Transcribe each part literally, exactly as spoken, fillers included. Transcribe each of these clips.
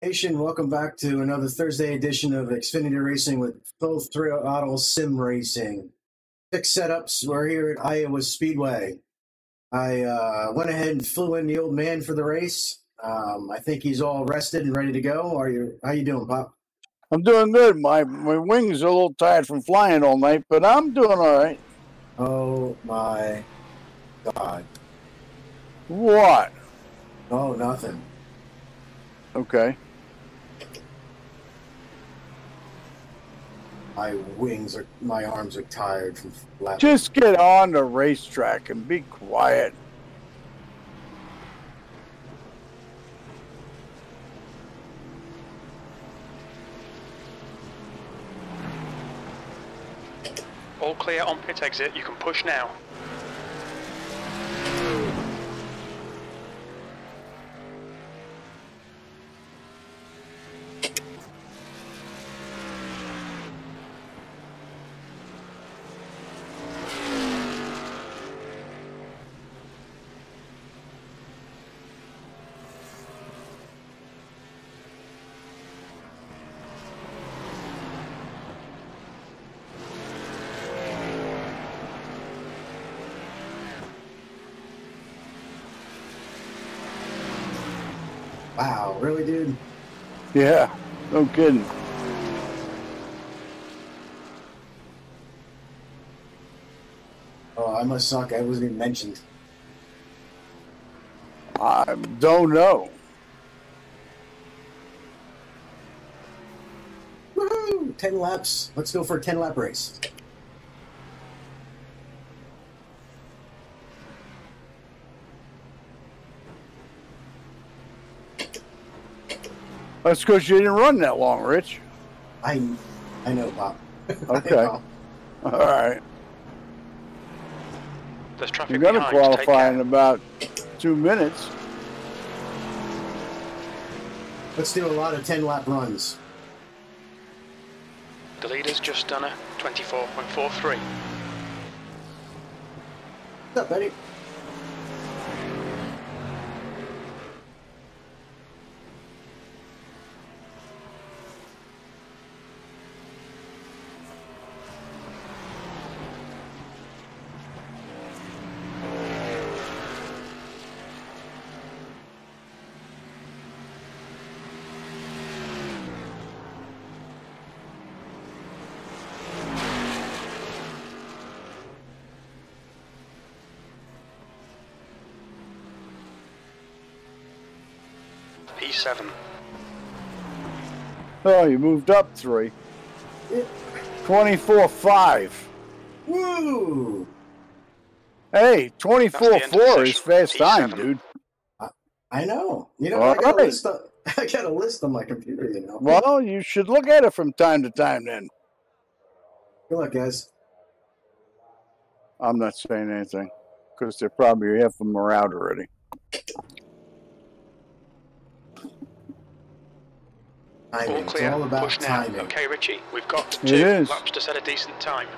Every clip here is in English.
Nation, welcome back to another Thursday edition of Xfinity Racing with both Throttle Sim Racing. Six setups. We're here at Iowa Speedway. I uh, went ahead and flew in the old man for the race. Um, I think he's all rested and ready to go. Are you? How you doing, Pop? I'm doing good. My my wings are a little tired from flying all night, but I'm doing all right. Oh my God! What? Oh, nothing. Okay. My wings are, my arms are tired from flapping. Just get on the racetrack and be quiet. All clear on pit exit. You can push now. Wow, really, dude? Yeah, no kidding. Oh, I must suck. I wasn't even mentioned. I don't know. Woohoo! Ten laps. Let's go for a ten lap race. That's because you didn't run that long, Rich. I, I know, Bob. Okay. Know. All right. There's traffic You're going to behind. qualify in about two minutes. Let's do a lot of ten lap runs. The leader's just done a twenty-four point four three. What's up, Betty? P seven. Oh, you moved up three. Yeah. twenty-four five. Woo! Hey, twenty-four four is fast time, dude. I, I know. You know, All I got, right. a list on, I got a list on my computer, you know. Well, you should look at it from time to time then. Good luck, guys. I'm not saying anything because they're probably half of them are out already. I mean, All it's clear. all about Push now. timing. Okay, Richie. We've got It two is. laps to set a decent time.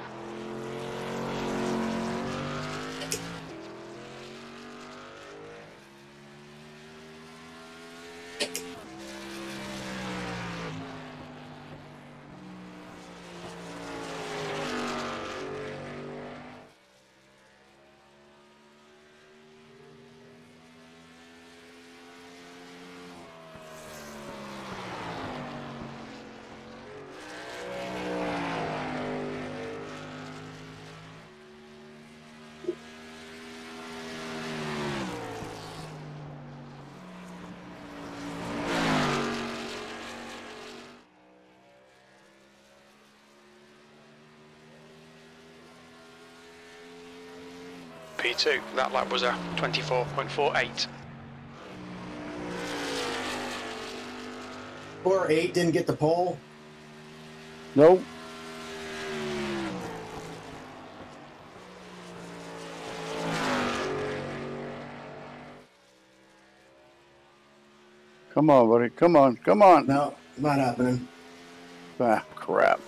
P two. That lap was a twenty-four point four eight. Four eight didn't get the pole. Nope. Come on, buddy. Come on. Come on. No, not happening. Ah, crap.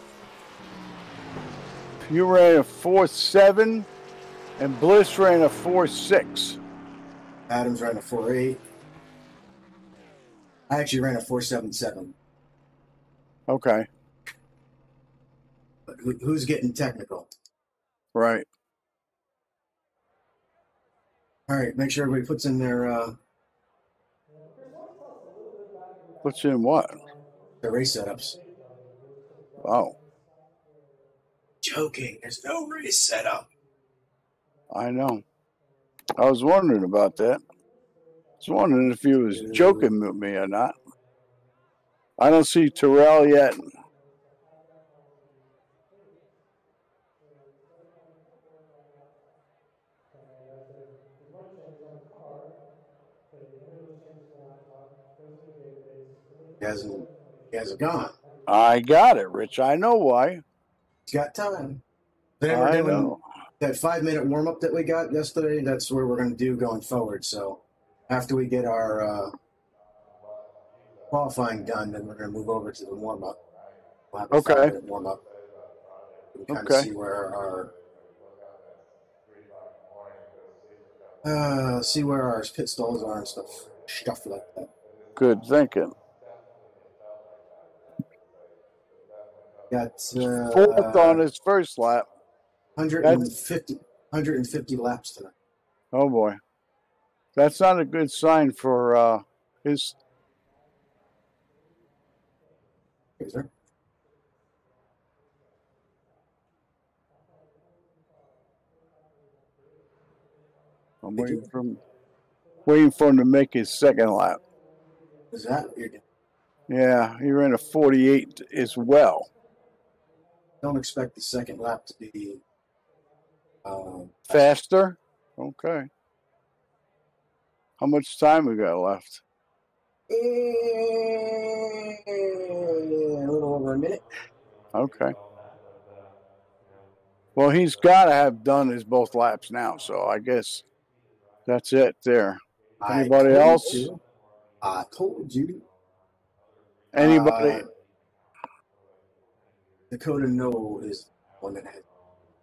You ran a four seven, and Bliss ran a four six. Adams ran a four eight. I actually ran a four seven seven. Okay. But who, who's getting technical? Right. All right, make sure everybody puts in their uh, Puts in what? their race setups. Oh, Joking. There's no race setup. I know. I was wondering about that. I was wondering if he was joking with me or not. I don't see Terrell yet. He hasn't, he hasn't gone. I got it, Rich. I know why. He's got time. Then we're I doing know. that five minute warm up that we got yesterday. That's what we're going to do going forward. So after we get our uh, qualifying done, then we're going to move over to the warm up. We'll have a Okay. five minute warm up. We can kind Okay. of see where our uh, see where our pit stalls are and stuff, stuff like that. Good thinking. Got uh, Fourth on his first lap. one hundred fifty, one hundred fifty laps tonight. Oh boy, that's not a good sign for uh, his. Is there? I'm waiting for him, waiting for him to make his second lap. Is that what you're doing? Yeah, he ran a forty-eight as well. Don't expect the second lap to be um, Faster? Okay. How much time we got left? a little over a minute. Okay. Well, he's got to have done his both laps now, so I guess that's it there. Anybody I told else? You, I told you. Anybody? Uh, Dakota No is one that had.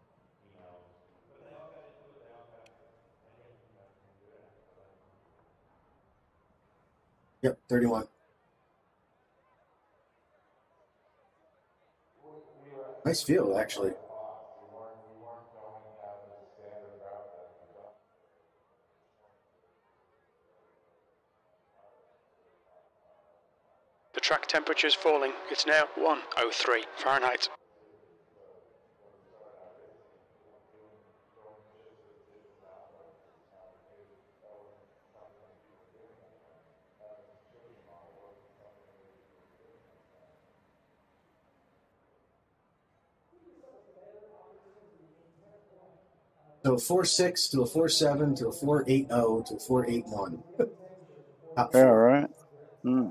Yep, thirty-one. Nice field, actually. The track temperature is falling. It's now one oh three Fahrenheit. So a four six to a four seven to a four eight zero to a four eight one. Top Yeah, four. right. Hmm.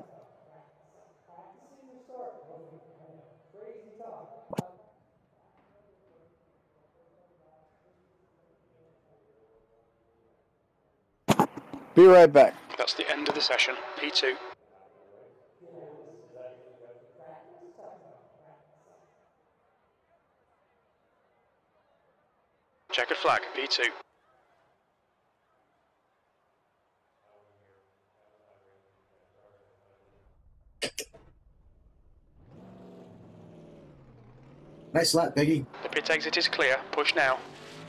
Be right back. That's the end of the session. P two. Checkered flag, P two. Nice lap, Biggie. The pit exit is clear. Push now.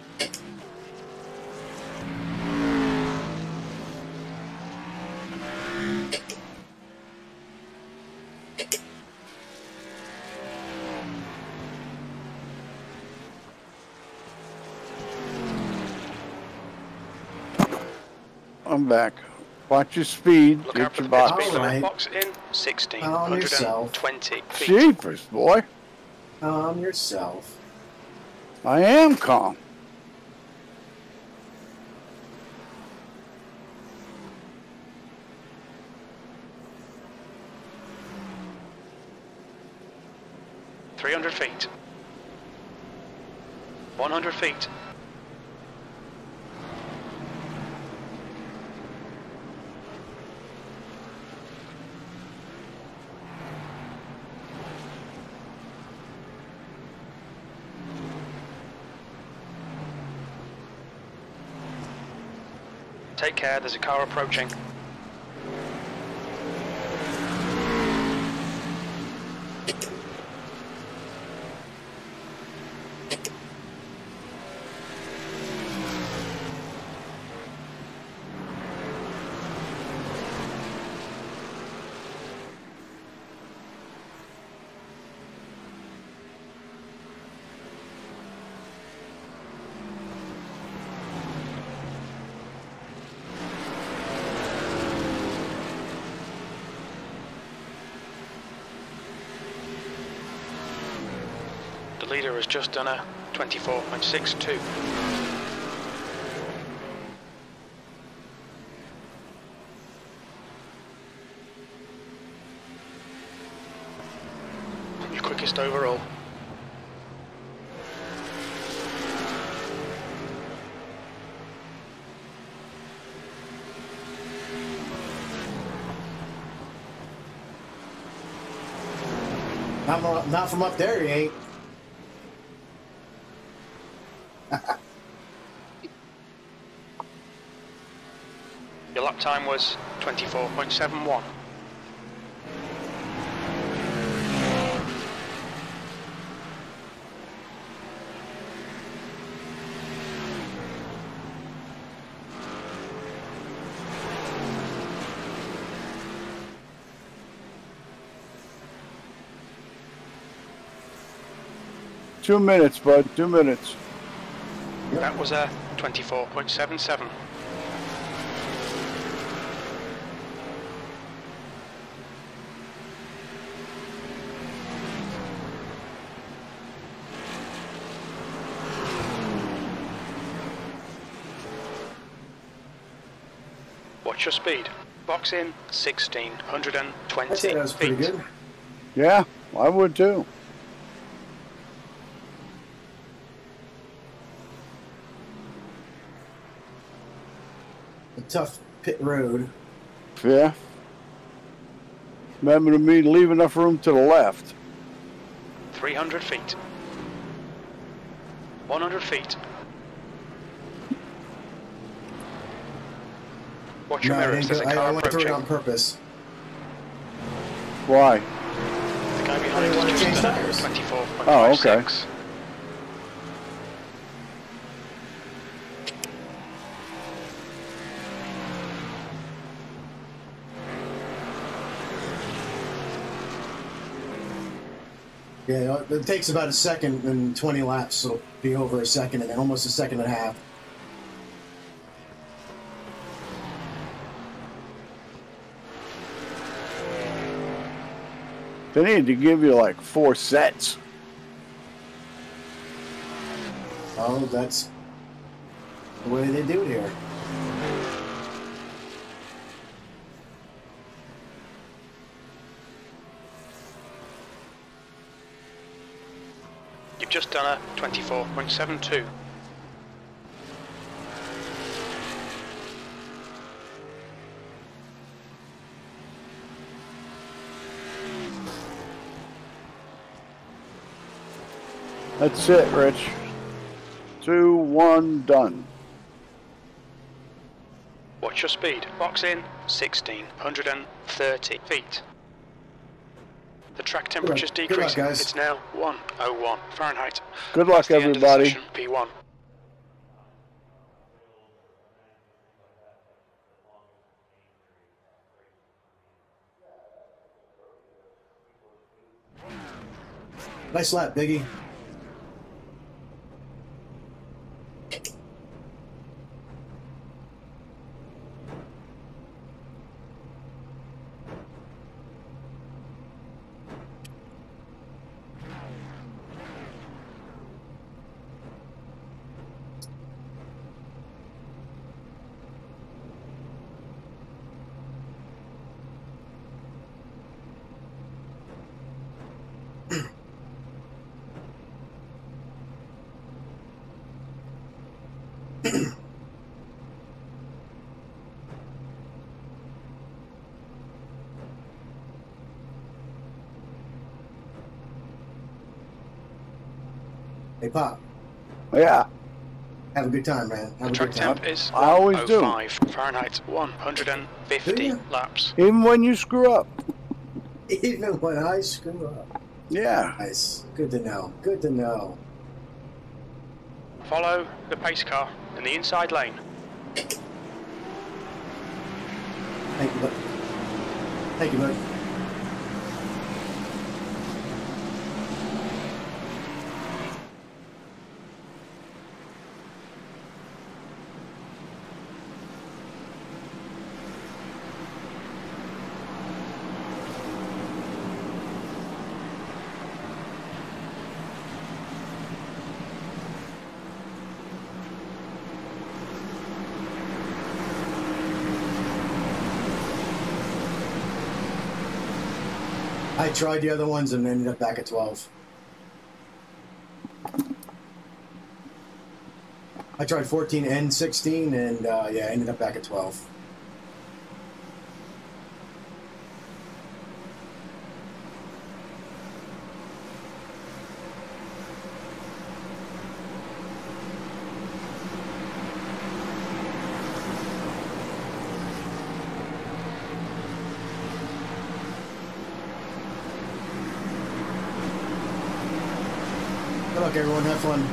I'm back. Watch your speed. Look Get out for your the pit box. speed All limit right. box in sixteen Calm yourself. twenty feet. Jeepers, boy. Calm yourself. I am calm. three hundred feet. one hundred feet. Take care, there's a car approaching. The leader has just done a twenty-four point six two. Your quickest overall. Not, more, not from up there, he ain't. Your lap time was twenty-four point seven one. Two minutes, bud. Two minutes. That was a twenty-four point seven seven. Watch your speed. Box in sixteen twenty I'd say that was pretty feet. good. Yeah, I would too. A tough pit road. Yeah. Remember to me, leave enough room to the left. three hundred feet. one hundred feet. Watch your No, I, mirrors, didn't there's go, a I, car I went through it approaching. on purpose. Why? The guy behind I wanna us change just done tires. twenty-four point Oh, five okay. six. Yeah, it takes about a second and twenty laps, so it'll be over a second and almost a second and a half. They need to give you like four sets. Oh, that's the way they do it here. You've just done a twenty-four point seven two. That's it, Rich. Two, one, done. Watch your speed. Box in sixteen thirty feet. The track temperature's Good luck. Good luck, decreasing. guys. It's now one oh one Fahrenheit. Good luck, That's the end of the everybody. session, P one. Nice lap, Biggie. Hey, Pop. Yeah, Have a good time, man. Have The a track good time. temp is I always do. one oh five Fahrenheit, one hundred fifty Do you? laps. even when you screw up. Even when I screw up. Yeah. Nice. Good to know. Good to know. Follow the pace car in the inside lane. Thank you, bud. Thank you, bud. I tried the other ones and ended up back at twelve. I tried fourteen and sixteen, and uh, yeah, ended up back at twelve. Good luck, everyone. Have fun.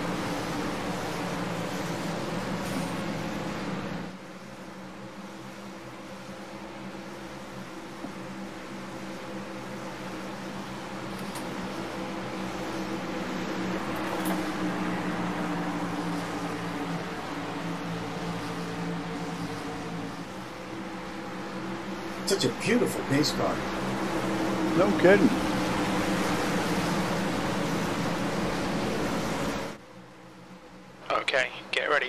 Such a beautiful pace car. No kidding. Okay, get ready.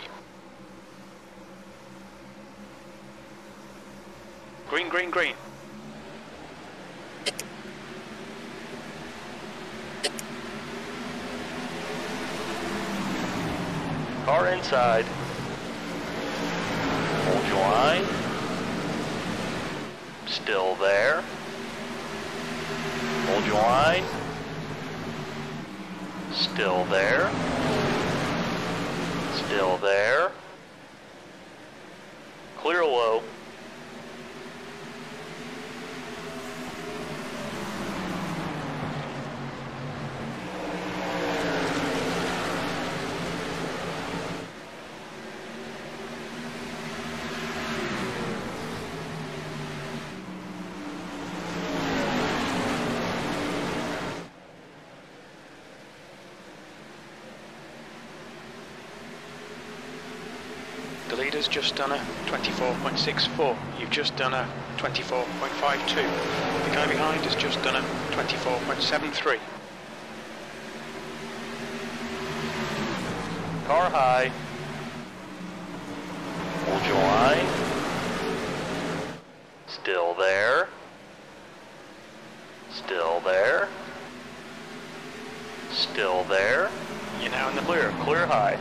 Green, green, green. Car inside. Hold your line. Still there. Hold your line. Still there. Still there. Clear low. The leader's just done a twenty-four point six four. You've just done a twenty-four point five two. The guy behind has just done a twenty-four point seven three. Car high. Hold your line. Still there. Still there. Still there. You're now in the Clear, clear high.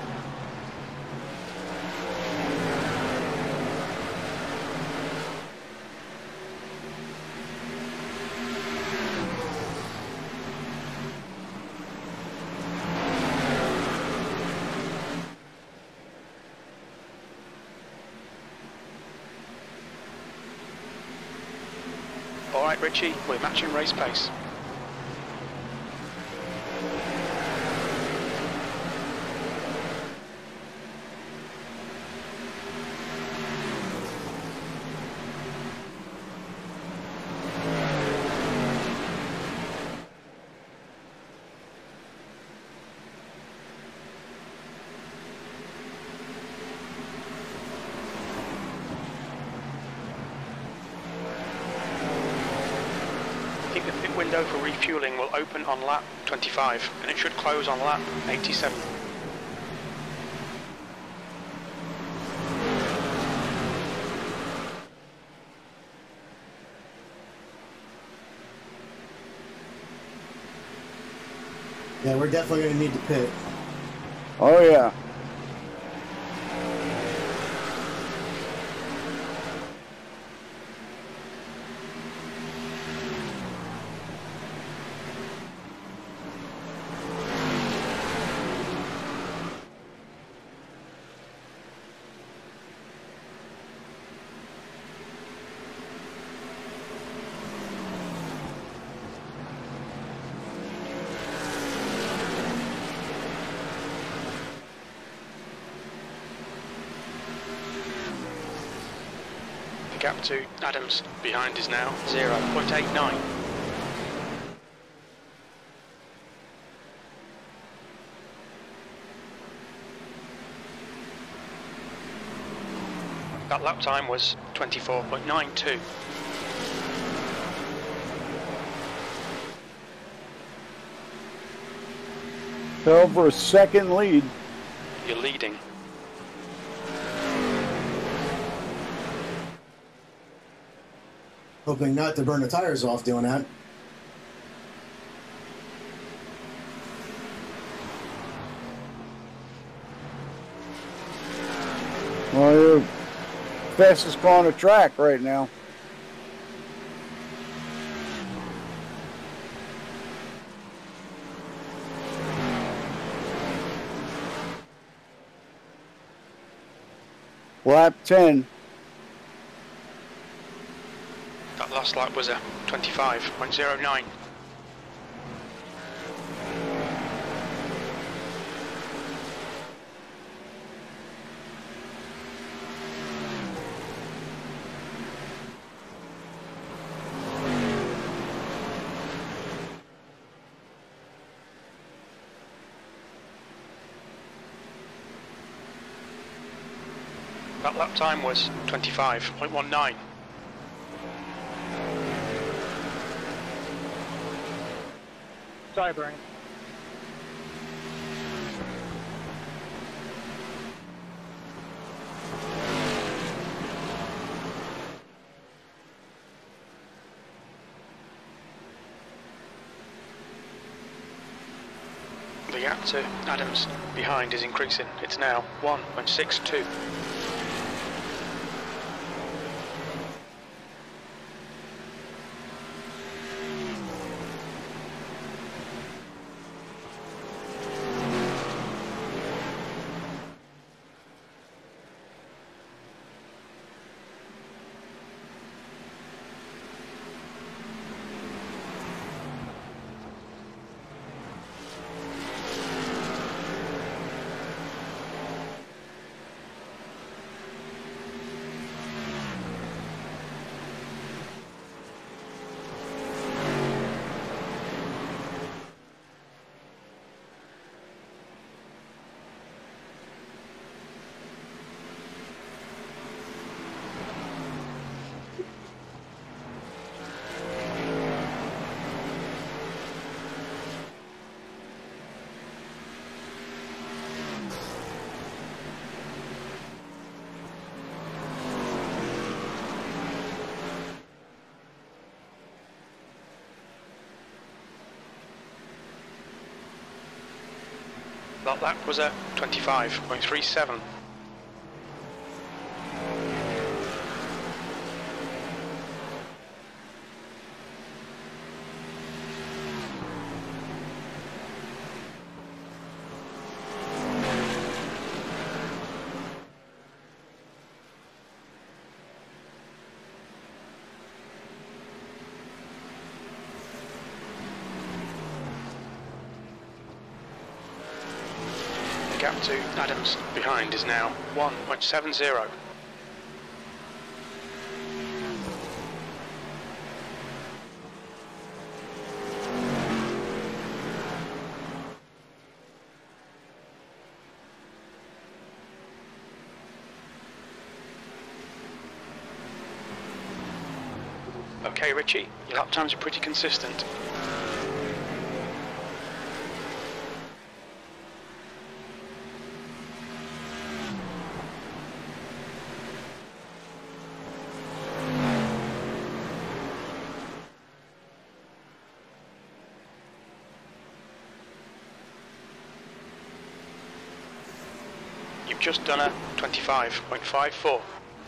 Alright Richie, we're matching race pace. I think the pit window for refueling will open on lap twenty-five and it should close on lap eighty-seven. Yeah, we're definitely going to need to pit. Oh, yeah. The gap to Adams behind is now zero point eight nine. That lap time was twenty-four point nine two. Fell for a second lead. You're leading. Hoping not to burn the tires off doing that. Well, you're fastest car on the track right now. Lap ten. That last lap was a twenty-five point oh nine. That lap time was twenty-five point one nine. Sorry, Bullring. The gap to Adams behind is increasing. It's now one point six two. That lap was a twenty-five point three seven. The gap to Adams behind is now one point seven zero. Okay, Richie, your lap times are pretty consistent. You've just done a twenty-five point five four.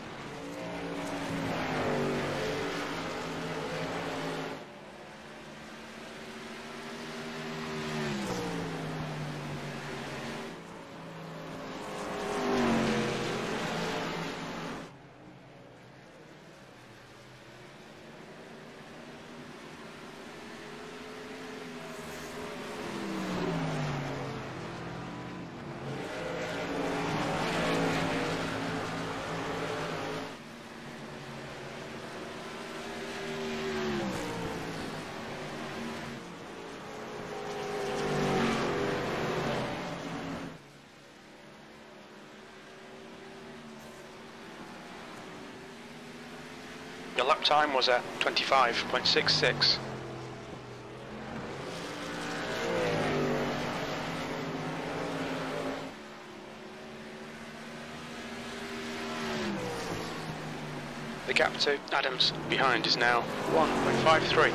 Your lap time was at twenty-five point six six. The gap to Adams behind is now one point five three.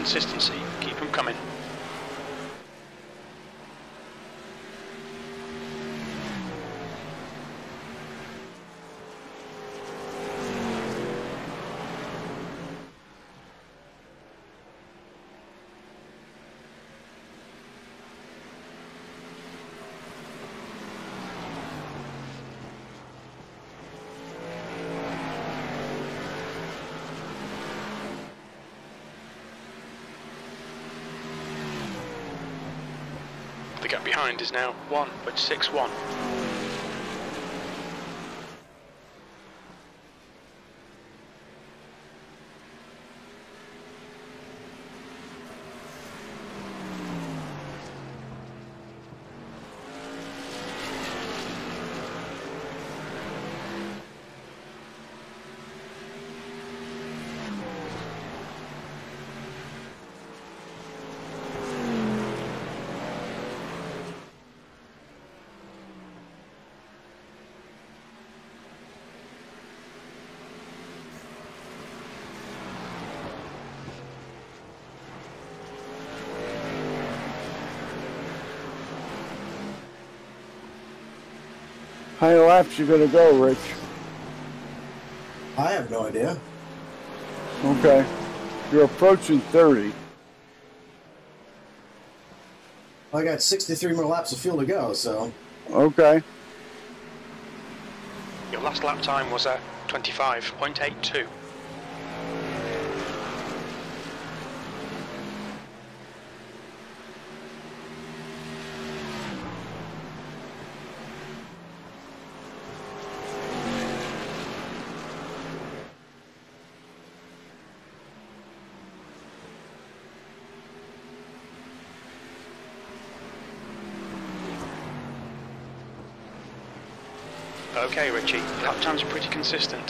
consistency. Keep them coming. The gap behind is now one point six one. How many laps you gonna go, Rich? I have no idea. Okay. You're approaching thirty. I got sixty-three more laps of fuel to go, so. Okay. Your last lap time was at twenty-five point eight two. Okay, Richie, lap times are pretty consistent.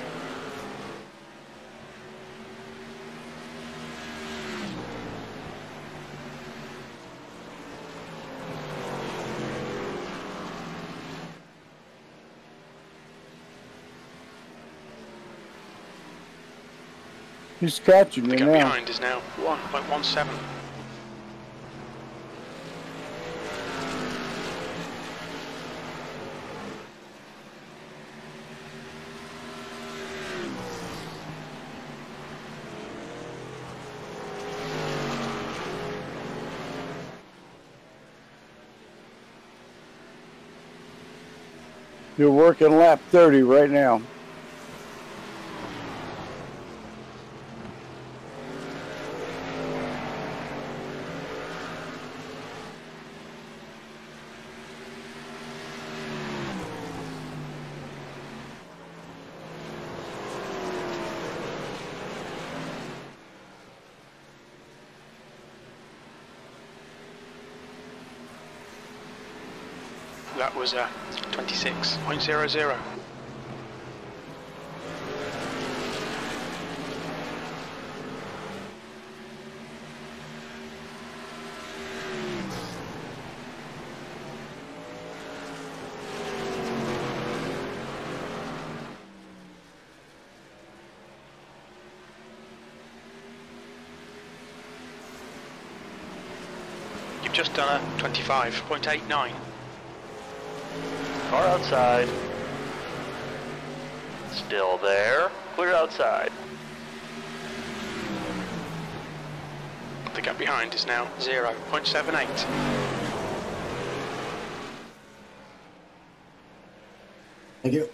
He's catching The you gap now. behind is now one point one seven. You're working lap thirty right now. That was uh, twenty-six point zero zero. You've just done a twenty-five point eight nine. Car outside. Still there. Clear outside. The gap behind is now zero point seven eight. Thank you.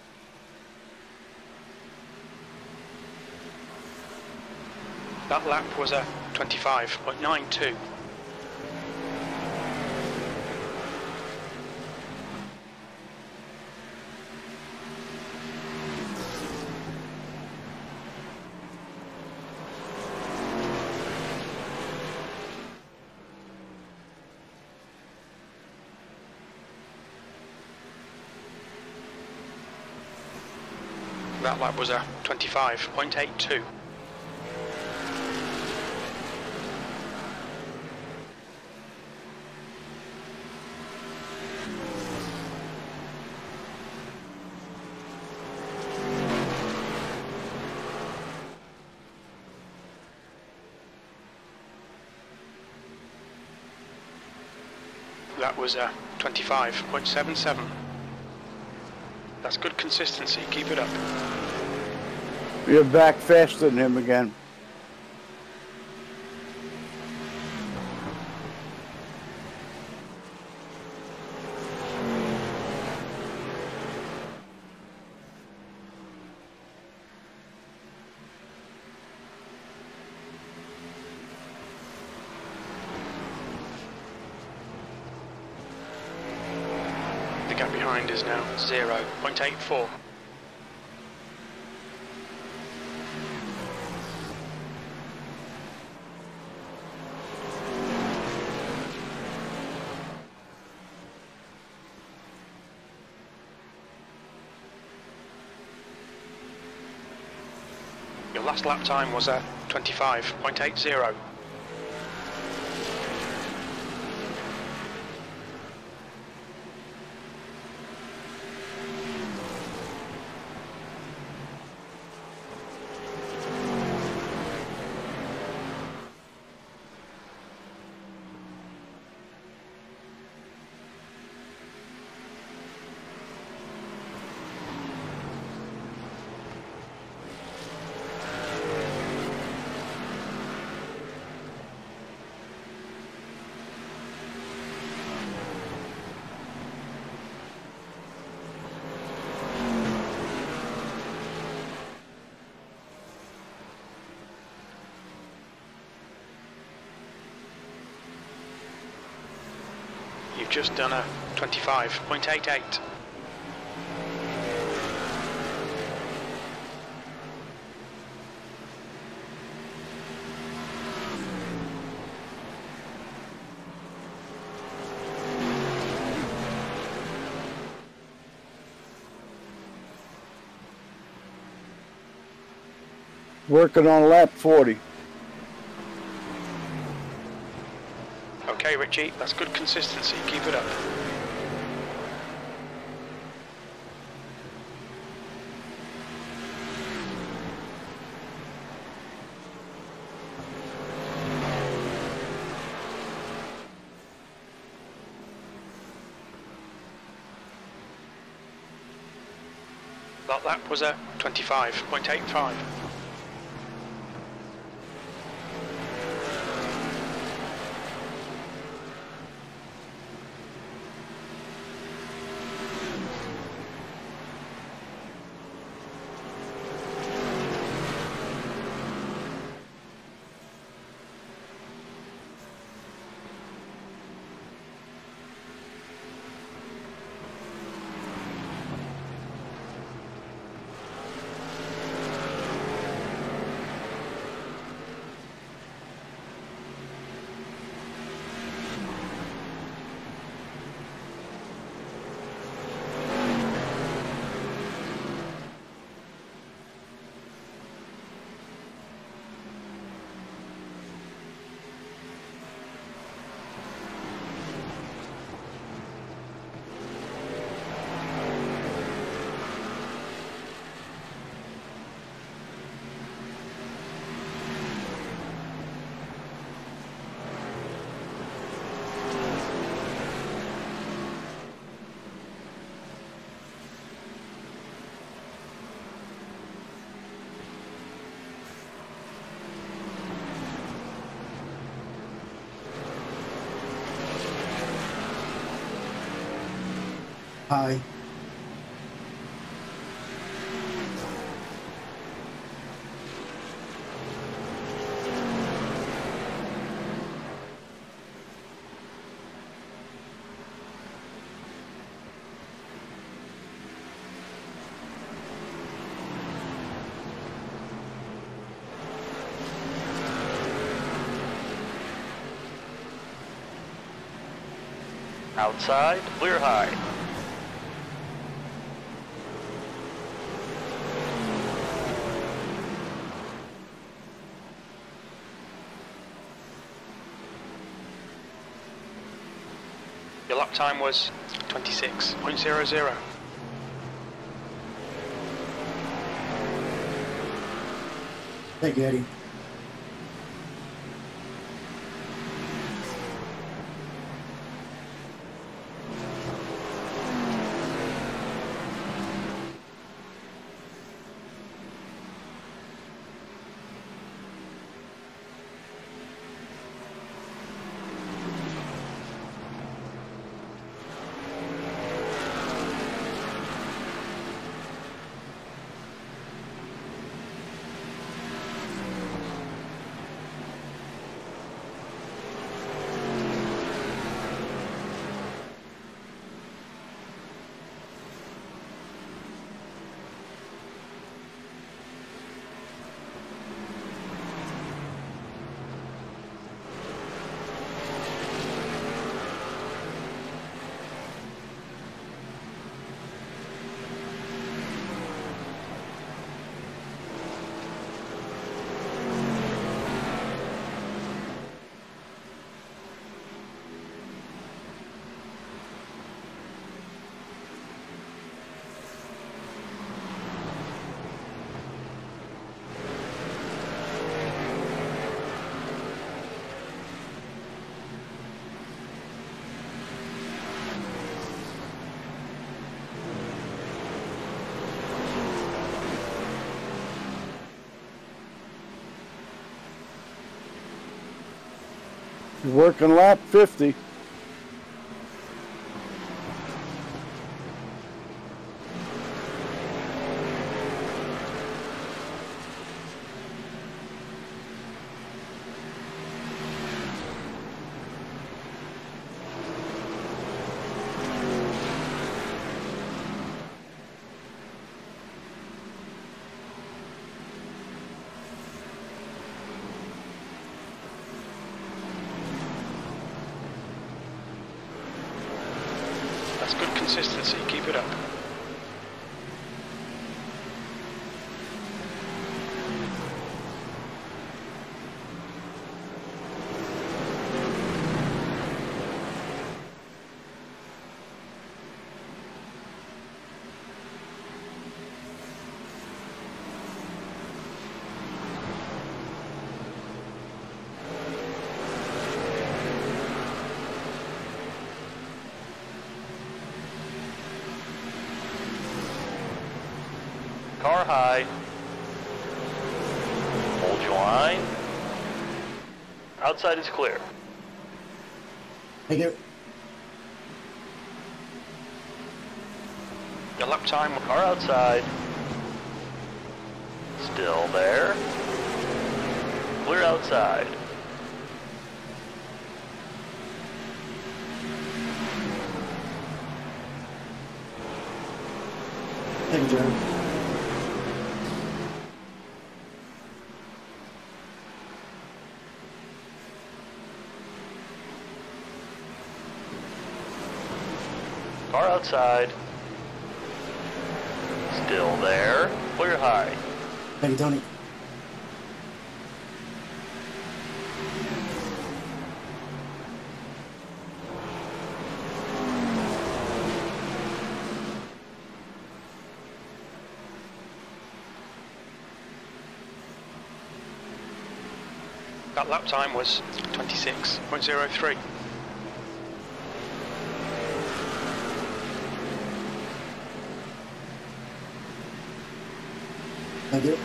That lap was a twenty-five point nine two. That lap was a twenty-five point eight two. That was uh, twenty-five point seven seven. That's good consistency. Keep it up. You're back faster than him again. The gap behind is now zero point eight four. Your last lap time was at twenty-five point eight zero. You've just done a twenty-five point eight eight. Working on lap forty. Okay, Richie, that's good consistency. Keep it up. That lap was a twenty-five point eight five. Hi. Outside, clear high. Your lap time was twenty-six point zero zero. Thank you, Eddie. He's working lap fifty. That's good consistency, keep it up. Car high. Hold your line. Outside is clear. Thank you. Your lap time. Car outside. Still there. Clear outside. Thank you, John. Car outside. Still there. Clear high. Thank you, Tony. That lap time was twenty-six point zero three. Thank you.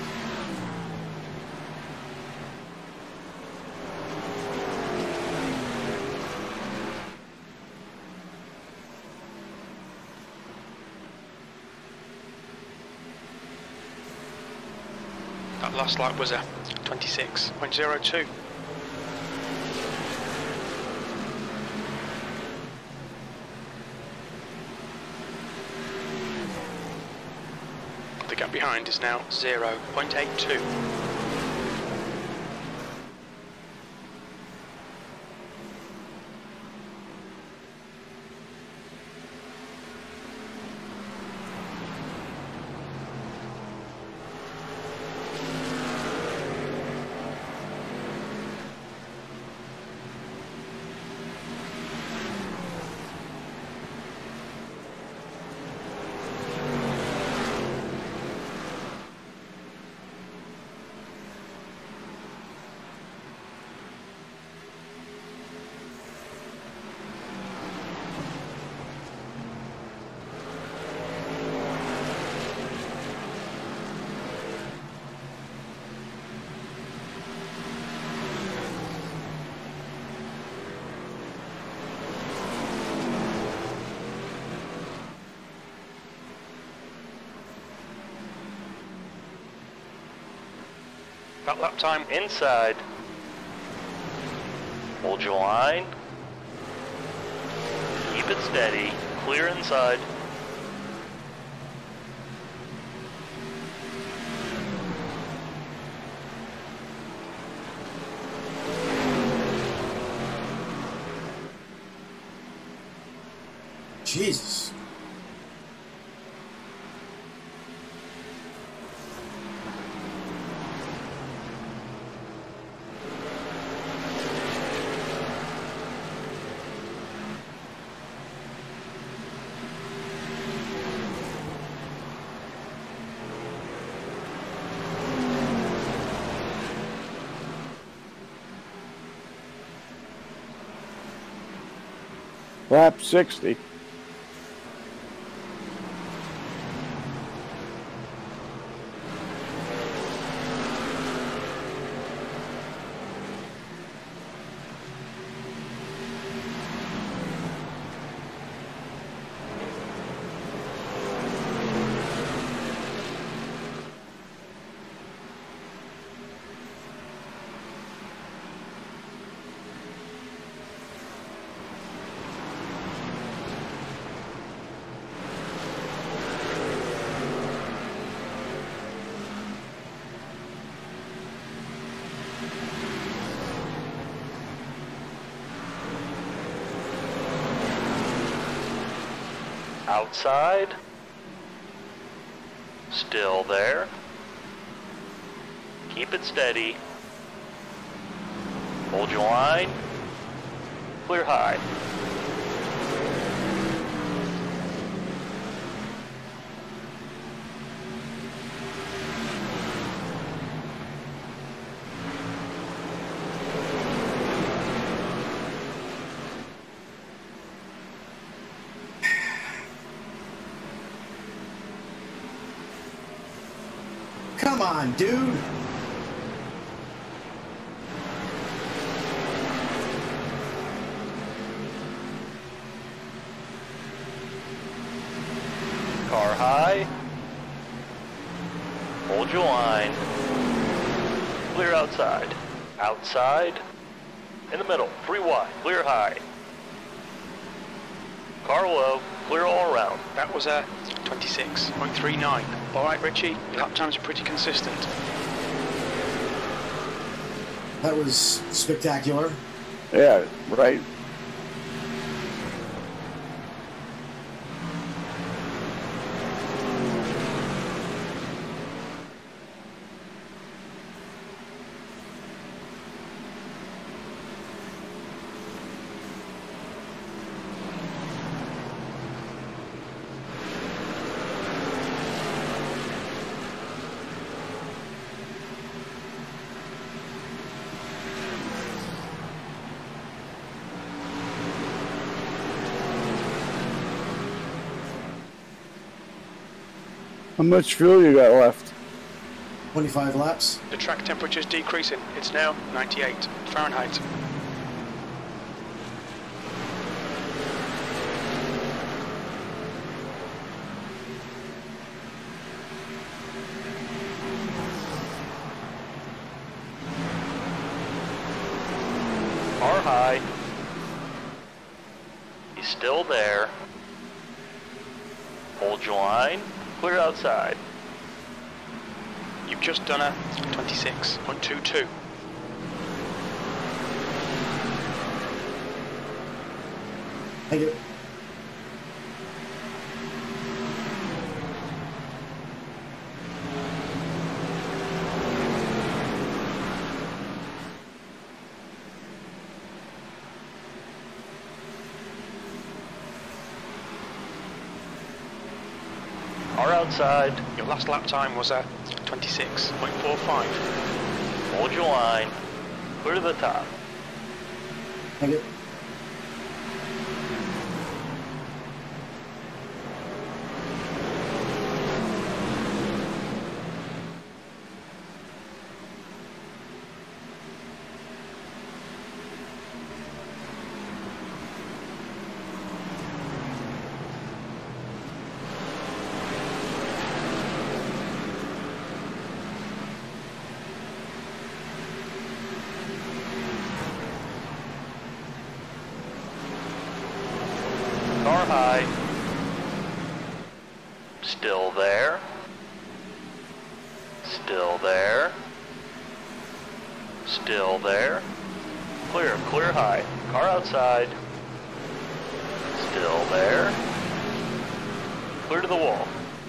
That last lap was a twenty-six point zero two. The gap behind is now zero point eight two. That lap time Inside. Hold your line. Keep it steady. Clear inside. Jesus. Lap sixty. Outside. Still there. Keep it steady. Hold your line. Clear high. Come on, dude. Car high. Hold your line. Clear outside. Outside. In the middle. Three wide. Clear high. Car low. Clear all around. That was a twenty-six point three nine. All right, Richie, your lap times are pretty consistent. That was spectacular. Yeah, right. How much fuel you got left? twenty-five laps. The track temperature is decreasing. It's now ninety-eight Fahrenheit. Car high. He's still there. Hold your line. Clear outside. You've just done a twenty-six point two two. Thank you. Car outside. Your last lap time was a twenty-six point four five. Hold your line. Clear to the top. Thank you. Car high. Still there. Still there. Still there. Clear, clear high. Car outside. Still there. Clear to the wall.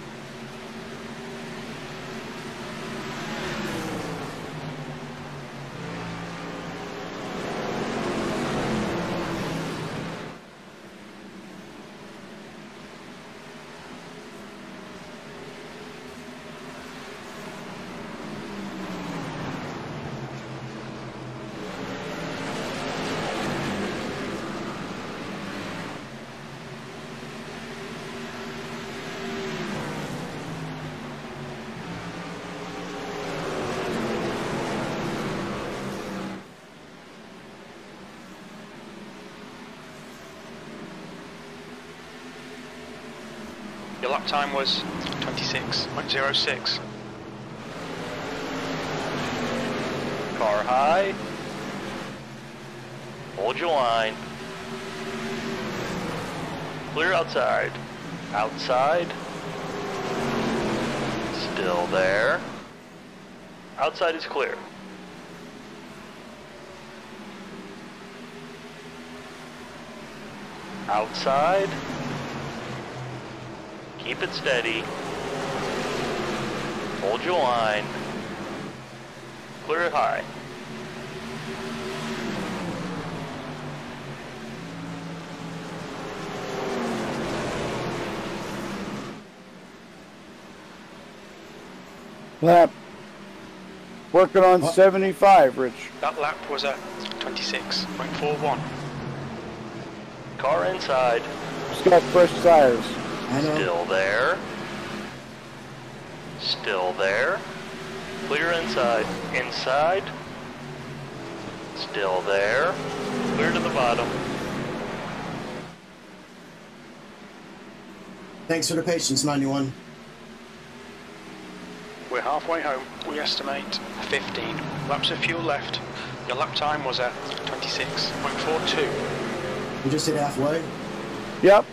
Your lap time was twenty-six point zero six. Car high. Hold your line. Clear outside. Outside. Still there. Outside is clear. Outside. Keep it steady. Hold your line. Clear it high. Lap. Working on What? seventy-five, Rich. That lap was a twenty-six point four one. Car inside. It's got fresh tires. I know. Still there. Still there. Clear inside. Inside. Still there. Clear to the bottom. Thanks for the patience, ninety-one. We're halfway home. We estimate fifteen laps of fuel left. Your lap time was a twenty-six point four two. We just hit halfway. Yep.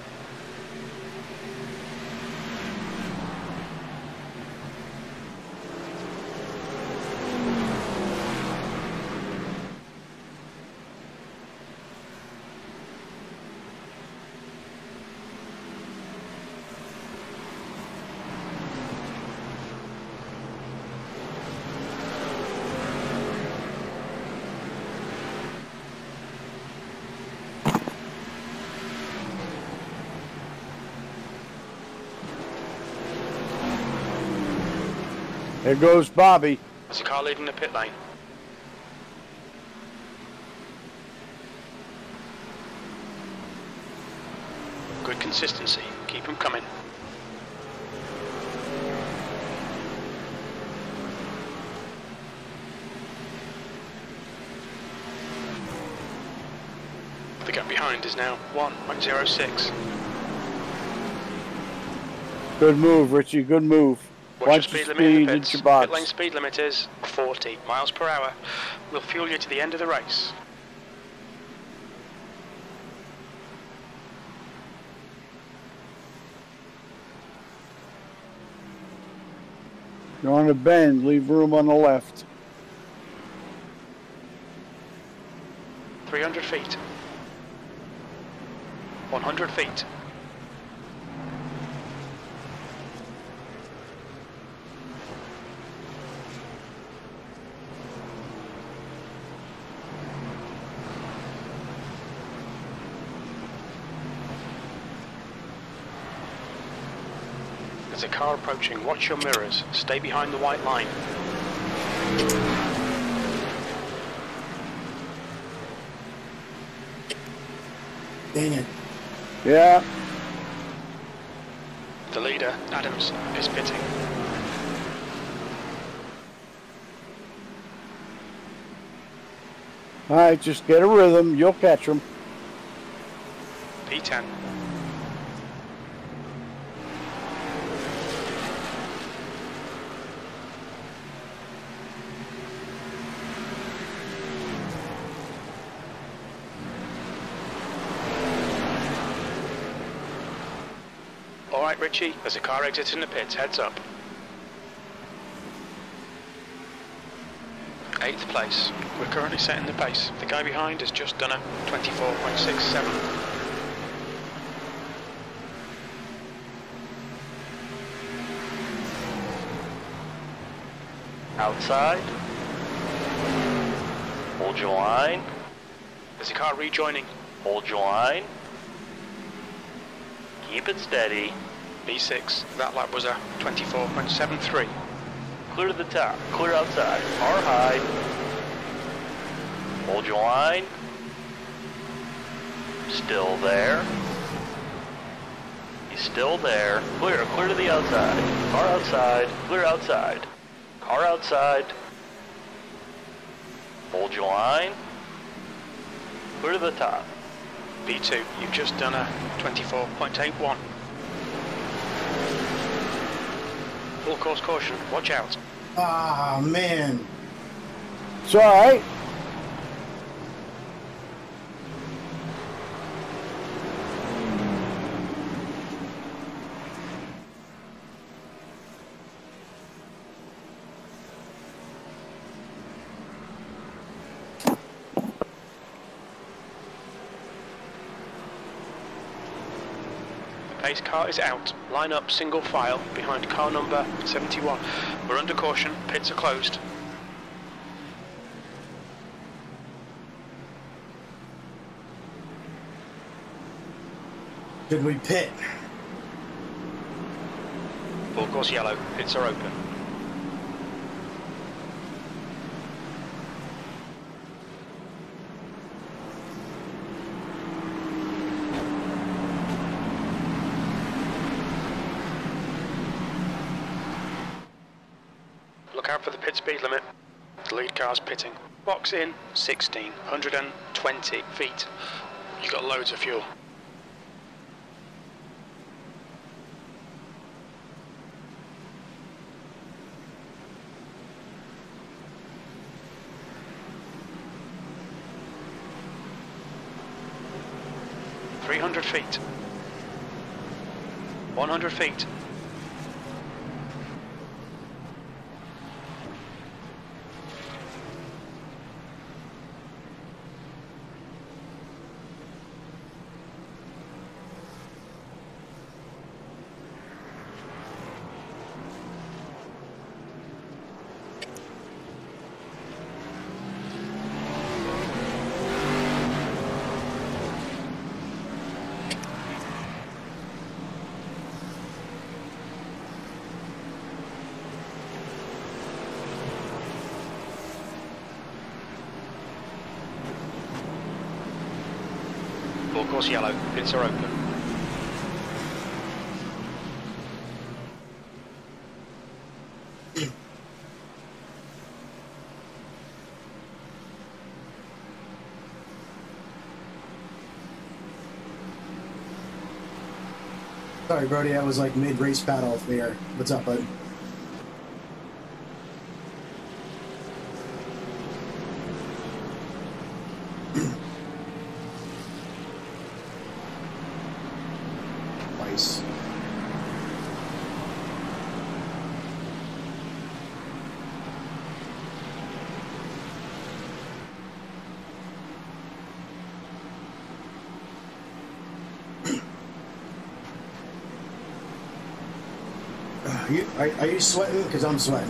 There goes Bobby. There's a car leaving the pit lane. Good consistency. Keep them coming. The gap behind is now one point zero six. Good move, Richie. Good move. Watch Watch your your speed limit in speed the at pits. your box. Pit lane speed limit is forty miles per hour. We'll fuel you to the end of the race. You're on a bend. Leave room on the left. three hundred feet. one hundred feet. There's a car approaching. Watch your mirrors. Stay behind the white line. Dang it. Yeah. The leader, Adams, is pitting. All right, just get a rhythm. You'll catch them. P ten. All right, Richie, there's a car exiting the pits. Heads up. Eighth place. We're currently setting the pace. The guy behind has just done a twenty-four point six seven. Outside. Hold your line. There's a car rejoining. Hold your line. Keep it steady. B six. That lap was a twenty-four point seven three. Clear to the top. Clear outside. Car high. Hold your line. Still there. He's still there. Clear. Clear to the outside. Car outside. Clear outside. Car outside. Hold your line. Clear to the top. B two. You've just done a twenty-four point eight one. Full course caution. Watch out. Ah, man. It's all right. Pace car is out. Line up single file behind car number seventy-one. We're under caution. Pits are closed. Should we pit? Full course yellow. Pits are open. Look out for the pit speed limit. The lead car's pitting. Box in, sixteen, one hundred twenty feet. You got loads of fuel. three hundred feet. one hundred feet. Full course yellow, pits are open. Sorry, Brody, I was like mid-race battle there. What's up, bud? Nice. Are you, are, are you sweating? Because I'm sweating.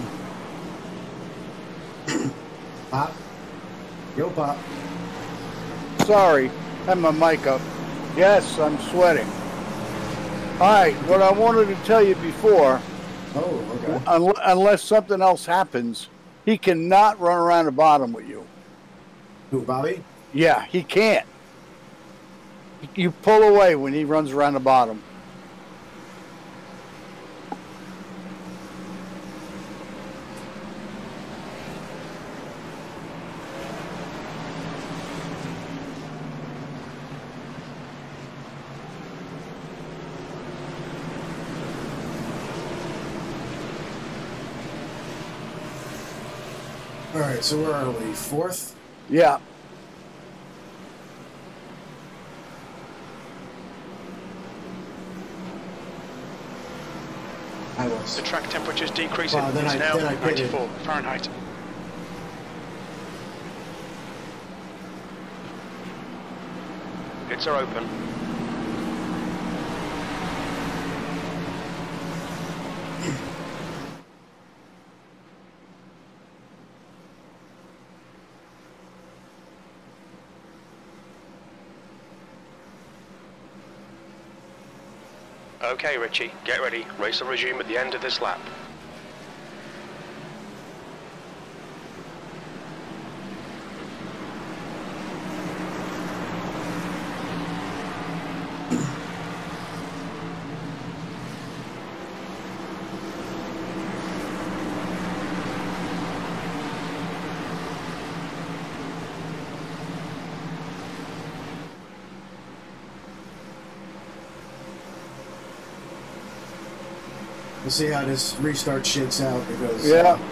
Pop. Yo, Pop. Sorry, had my mic up. Yes, I'm sweating. All right, what I wanted to tell you before, Oh, okay. un unless something else happens, he cannot run around the bottom with you. Who, Bobby? Yeah, he can't. You pull away when he runs around the bottom. All right, so where are we? Fourth? Yeah. I was. The track temperature's decreasing. Wow, then it's I- now then I pitted. ninety-four Fahrenheit. Pits are open. Okay, Richie, get ready. Race will resume at the end of this lap. We'll see how this restart shakes out because Yeah. uh,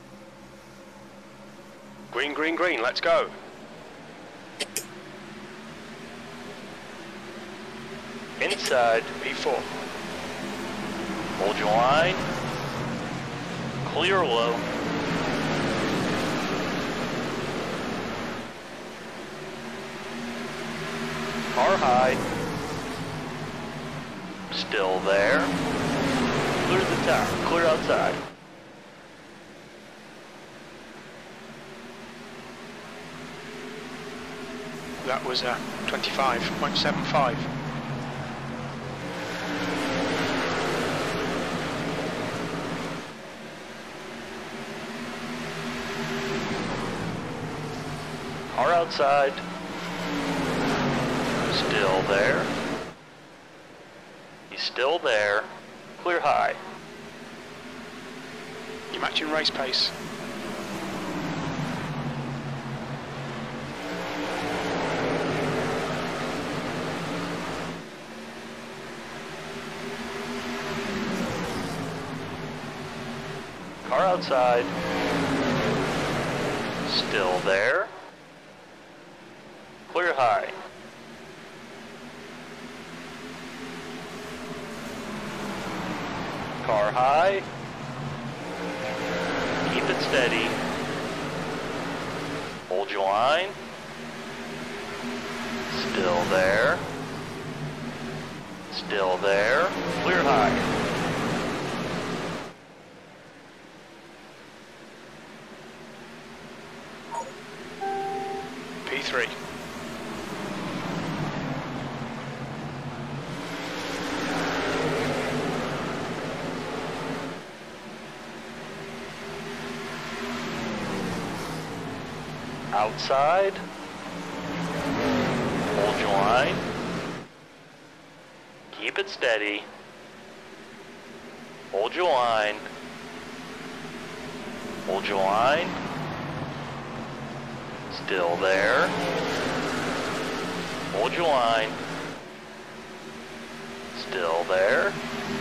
Green, green, green, let's go. Inside. P four. Hold your line. Clear low. Car high. Still there. Clear the top. Clear outside. That was a twenty-five point seven five. Car outside. Still there. He's still there. Clear high. You're matching race pace. Car outside. Still there. Clear high. Car high. Keep it steady. Hold your line. Still there. Still there. Clear high. P three. Outside. Hold your line. Keep it steady. Hold your line. Hold your line. Still there. Hold your line. Still there.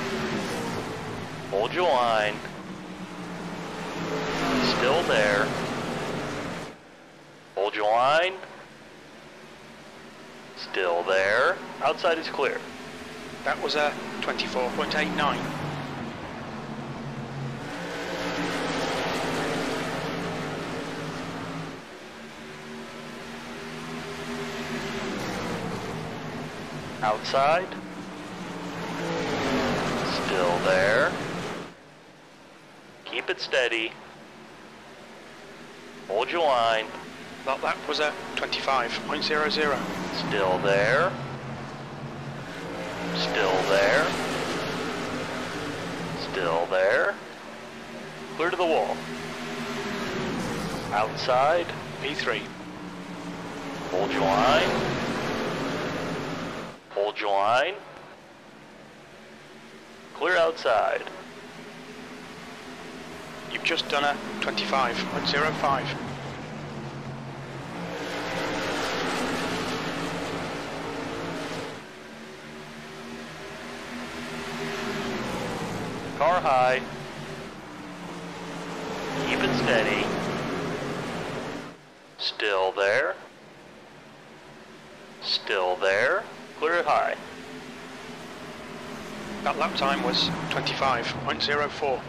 Hold your line. Still there. Hold your line. Still there. Outside is clear. That was a twenty-four point eight nine. Outside. Still there. Keep it steady. Hold your line. Well, that was a twenty-five point zero zero. Still there. Still there. Still there. Clear to the wall. Outside. P three. Hold your line. Hold your line. Clear outside. You've just done a twenty-five point zero five. Car high. Keep it steady. Still there. Still there. Clear it high. That lap time was twenty-five point zero four.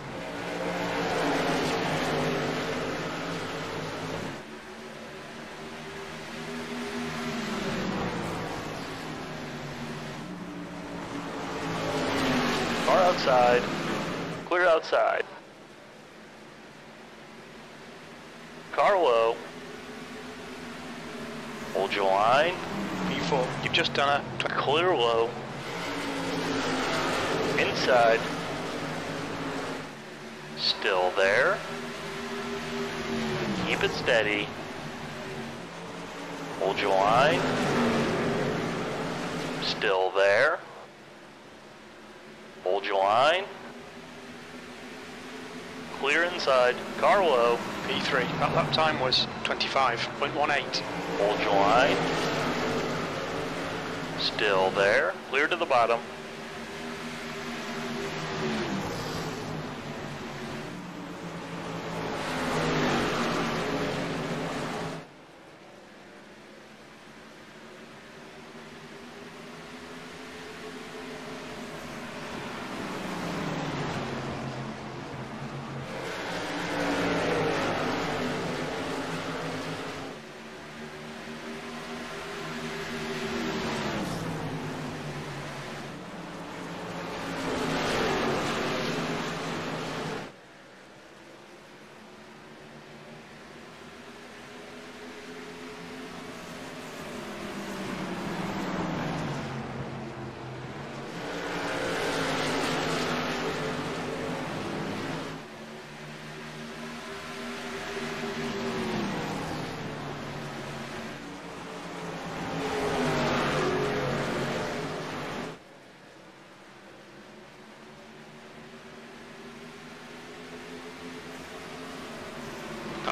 Car outside. Clear outside. Car low. Hold your line. P four. You've just done a Clear low. Inside. Still there. Keep it steady. Hold your line. Still there. Hold your line. Clear inside. Car low. P three. That lap time was twenty-five point one eight. Hold your line. Still there. Clear to the bottom.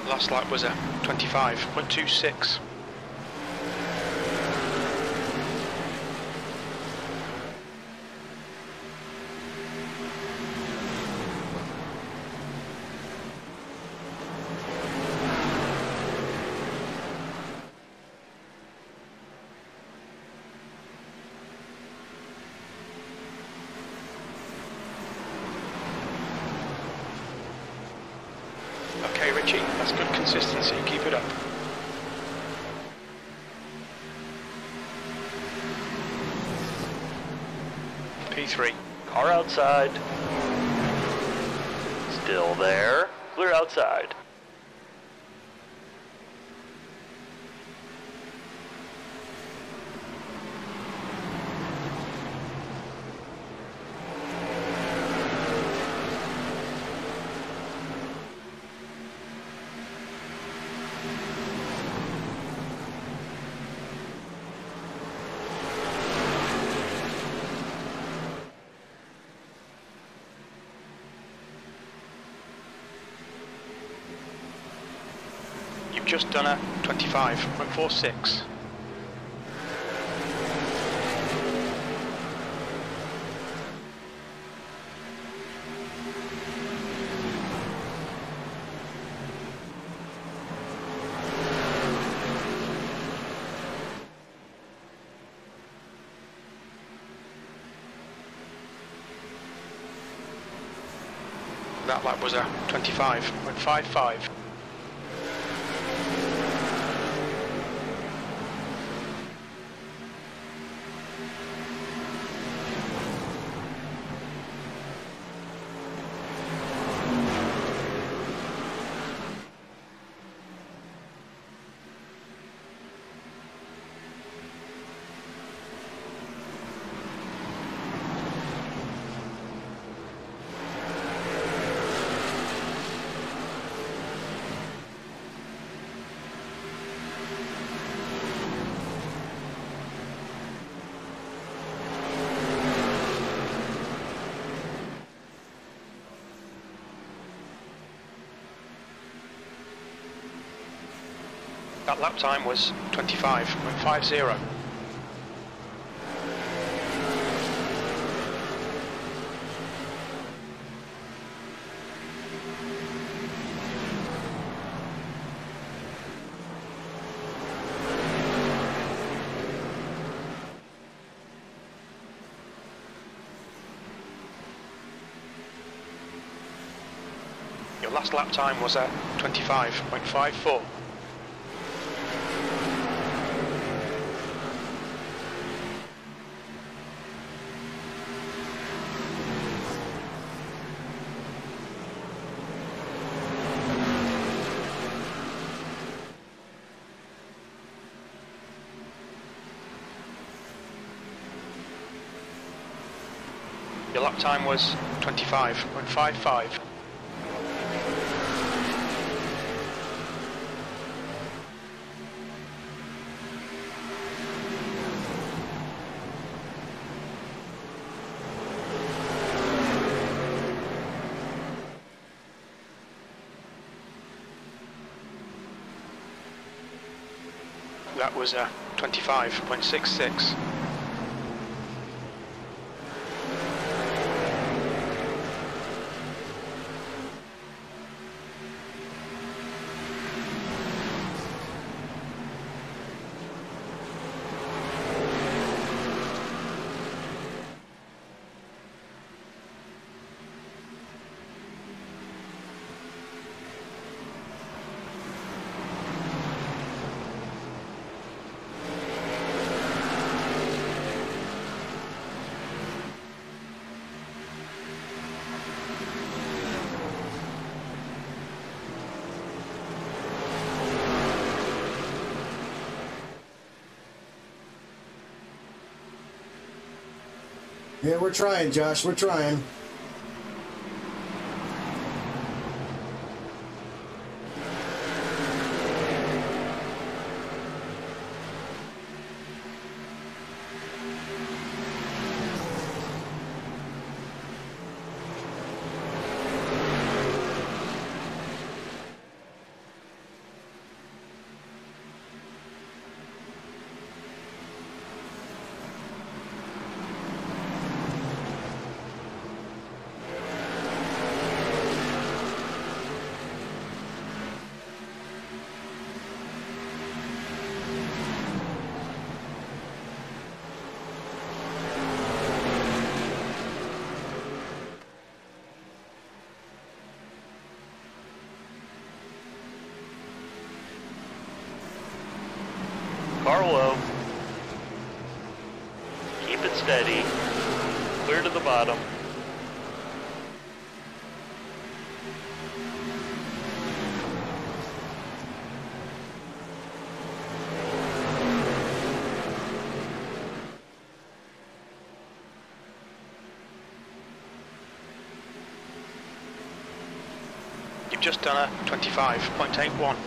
Last lap was a twenty-five point two six. Okay, Richie, that's good consistency. Keep it up. P three. Car outside. Still there. Clear outside. You've just done a twenty-five point four six. That lap was a twenty-five point five five. That lap time was twenty-five point five zero. Your last lap time was at twenty-five point five four. Your lap time was twenty-five point five five. That was a twenty-five point six six. Yeah, we're trying, Josh. We're trying. Car low. Keep it steady. Clear to the bottom. You've just done a twenty-five point eight one.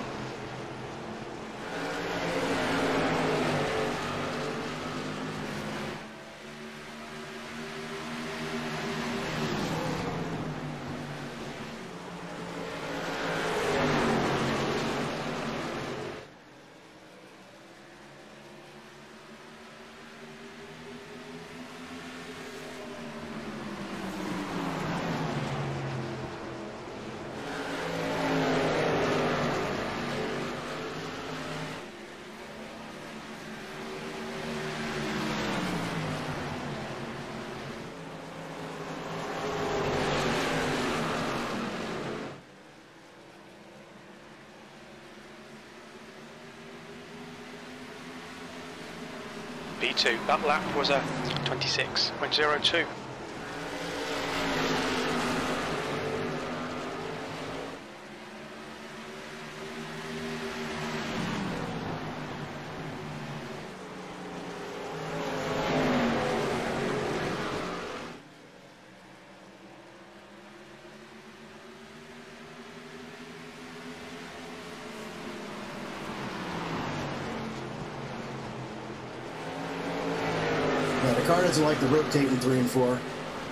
B two, that lap was a twenty-six point zero two. Yeah, the car doesn't like the rotating three and four.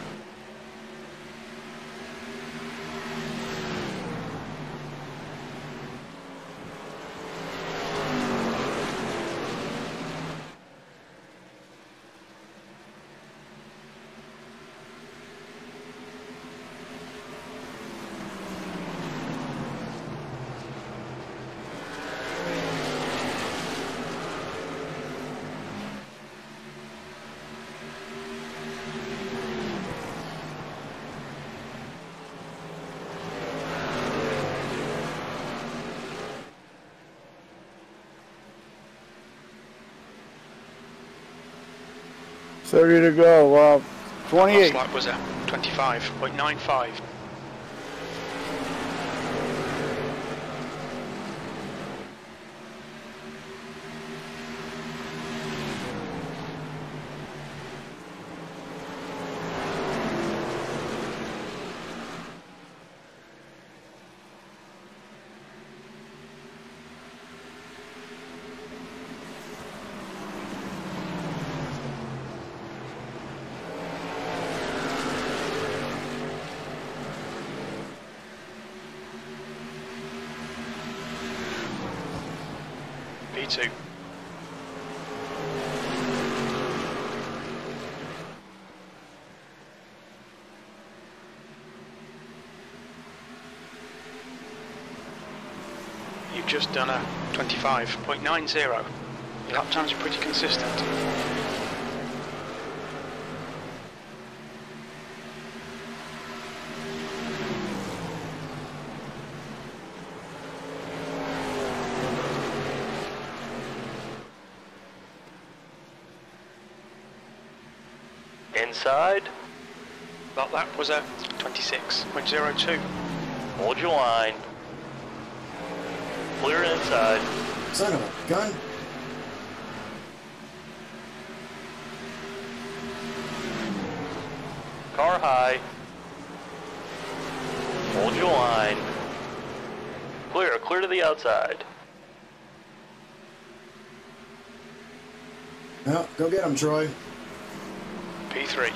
thirty to go. Uh, twenty-eight. Last lap was a twenty-five point nine five. B two. You've just done a twenty-five point nine zero. Your lap times are pretty consistent. Inside. That lap was a twenty-six point zero two. Hold your line. Clear inside. Son of a gun. Car high. Hold your line. Clear, clear to the outside. No, go get him, Troy. P three.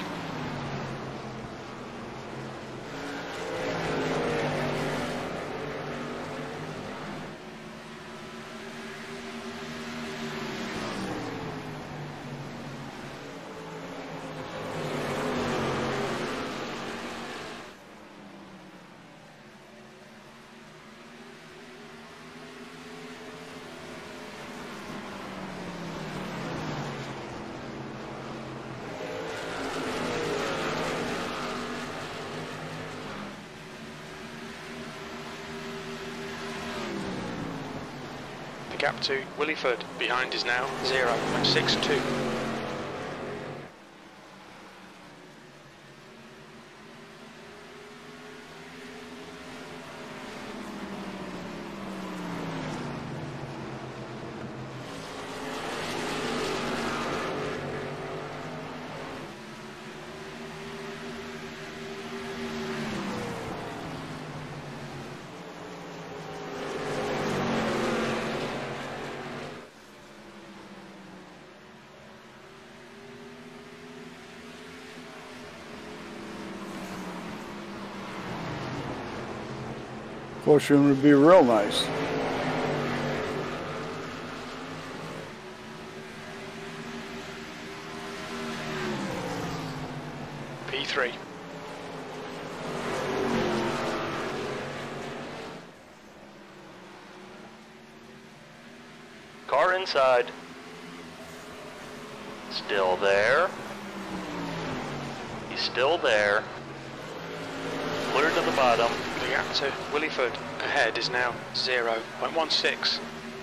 gap to Williford behind is now zero point six two. Caution would be real nice. P three. Car inside. Still there. He's still there. Clear to the bottom. The gap to Williford ahead is now zero point one six.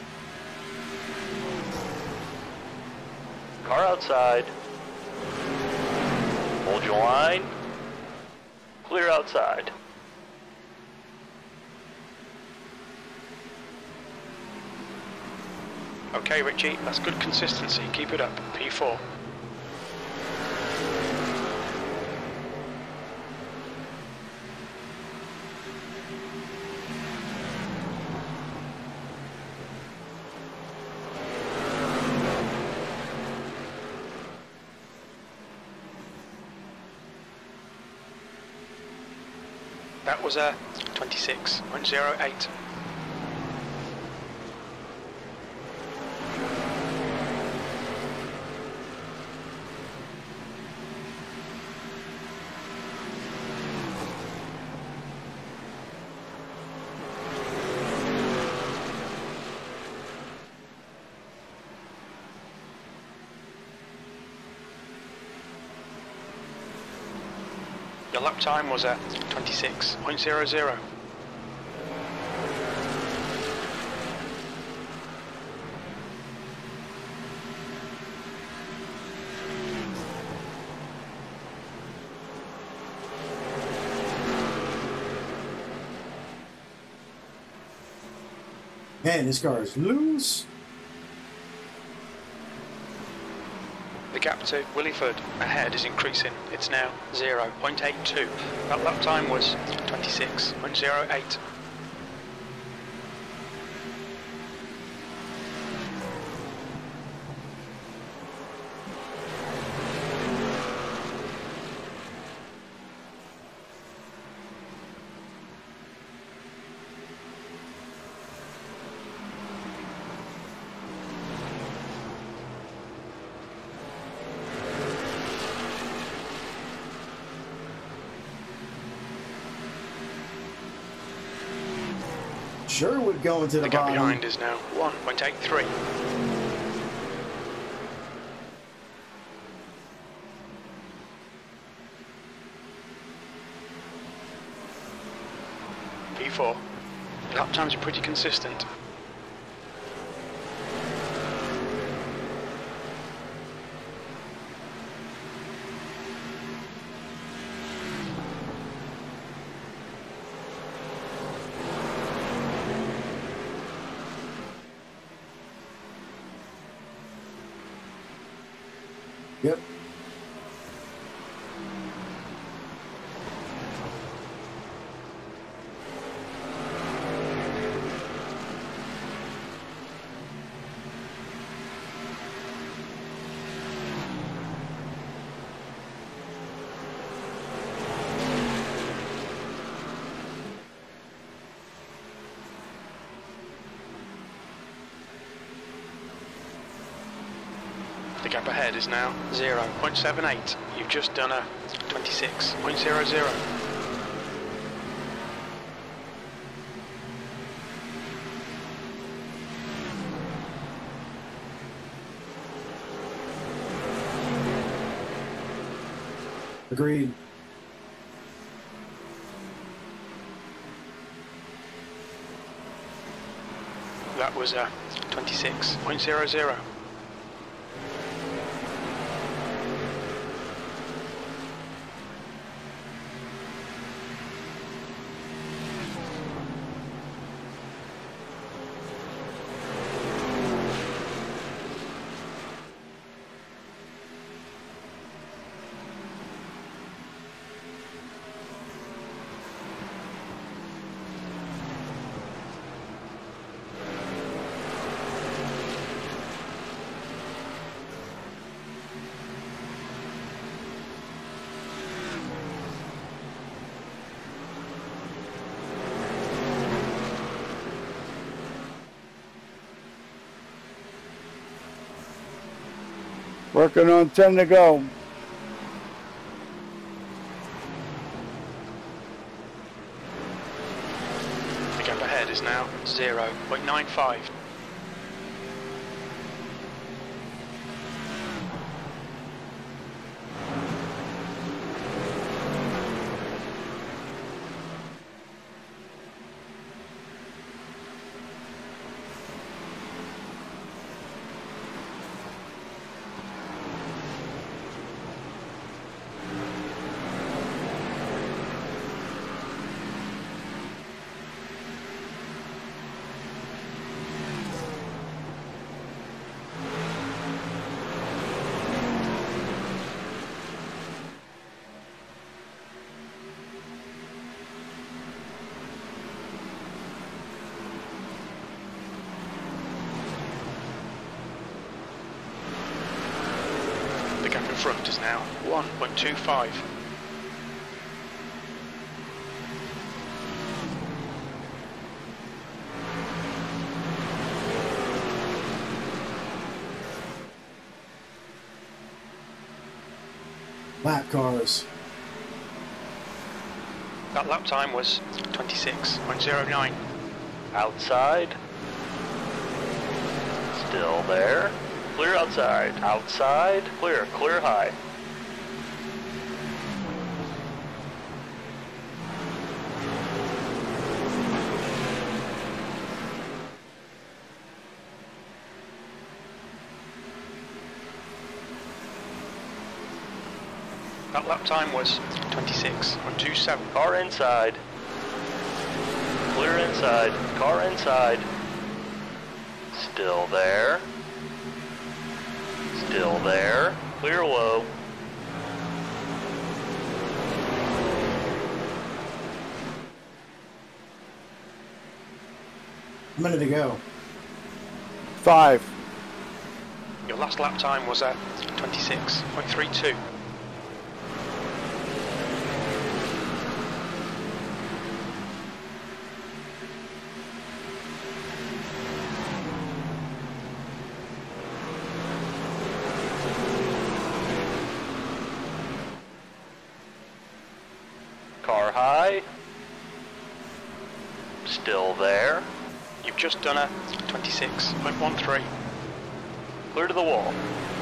Car outside. Hold your line. Clear outside. Okay, Richie, that's good consistency. Keep it up. P four. That was a twenty-six point zero eight. Your lap time was at twenty-six point zero zero. Man, this car is loose. The gap to Williford ahead is increasing. It's now zero point eight two. That lap time was twenty-six point zero eight. Sherwood going to the, The gap bottom. behind is now one point eight three. P four. Lap times are pretty consistent. Yep. The gap ahead is now zero point seven eight. You've just done a twenty-six point zero zero. Agreed. that was uh, twenty-six point zero zero. Working on ten to go. The gap ahead is now zero point nine five. The gap in front is now one point two five. Lap cars. That lap time was twenty-six point zero nine. Outside. Still there. Clear outside. Outside. Clear. Clear high. That lap time was twenty-six point two seven. Car inside. Clear inside. Car inside. Still there. Still there. Clear low. A minute to go. Five. Your last lap time was at twenty-six point three two. Car high. Still there. You've just done a twenty-six point one three. Clear to the wall.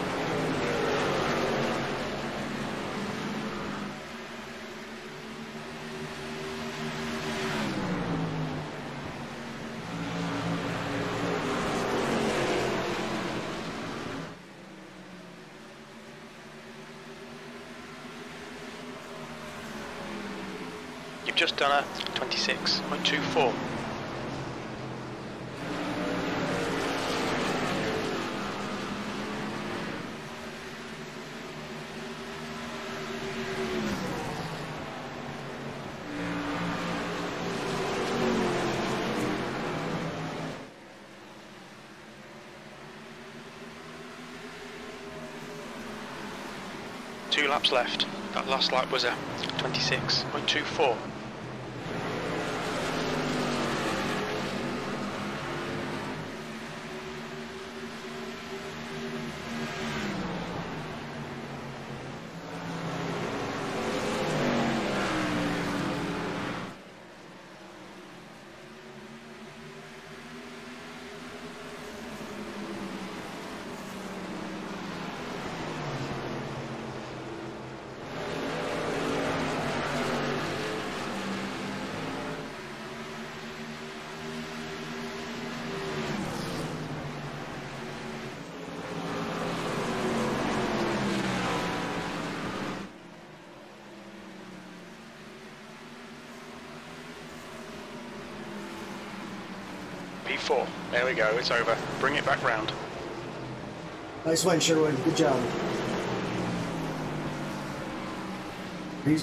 You've just done a twenty-six point two four. Two laps left. That last lap was a twenty-six point two four. four. There we go, it's over. Bring it back round. Nice win, Sherwood. Good job. He's,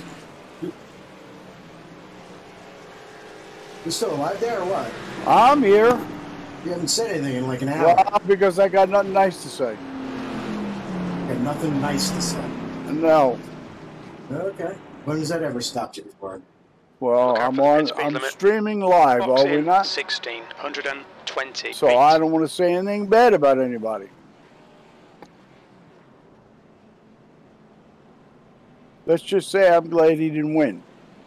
you still alive there or what? I'm here. You haven't said anything in like an hour. Well, because I got nothing nice to say. You have nothing nice to say. No. Okay. When has that ever stopped you before? Well, Look out I'm for the on. mid speed I'm limit. streaming live, Box are we in not? sixteen twenty. So I don't want to say anything bad about anybody. Let's just say I'm glad he didn't win.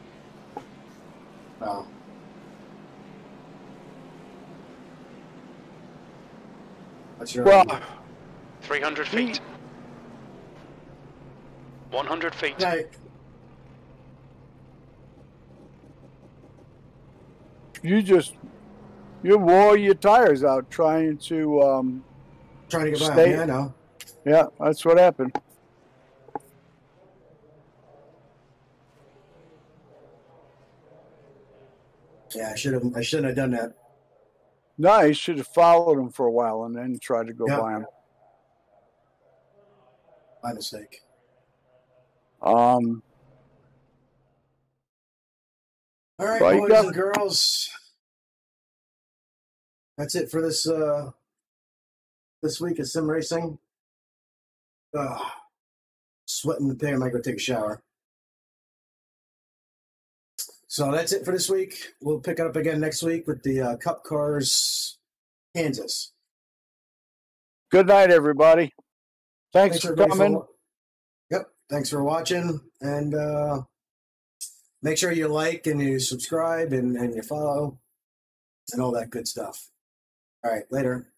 Oh. What's your Well, idea? three hundred feet. one hundred feet. Okay. you just you wore your tires out trying to. Um, Trying to get by. Stay- Yeah, I know. yeah, that's what happened. Yeah, I should have. I shouldn't have done that. No, you should have followed him for a while and then tried to go Yeah. by him. My mistake. Um, All right, Well, you boys got- and girls. That's it for this uh this week of sim racing. Ugh. Sweating the pig. I might go take a shower. So that's it for this week. We'll pick it up again next week with the uh, Cup Cars Kansas. good night, everybody. Thanks, for everybody coming. wa- yep. Thanks for watching. And uh, make sure you like and you subscribe and, and you follow and all that good stuff. All right. Later.